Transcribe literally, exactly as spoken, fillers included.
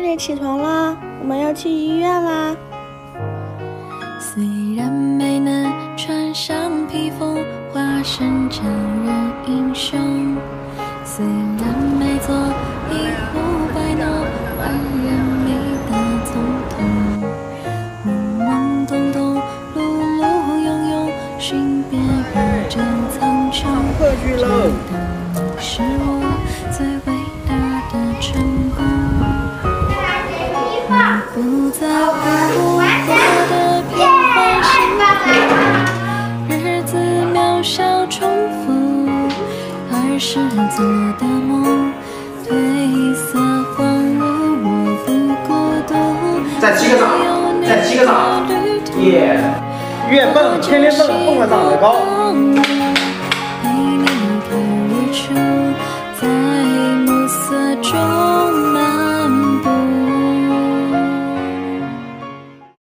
点起床啦，我们要去医院啦。 虽然没能穿上披风，化身成人英雄，虽然没做一呼百诺，万人迷的总统，懵懵懂懂，碌碌庸庸，寻遍人间苍穹，这的是我最伟大的成功。我不在乎过的平凡生活，日子渺小重复，儿时做的梦，褪色荒芜，我不孤独。 再击个掌，再击个掌，耶！越蹦天天蹦，蹦的长得高。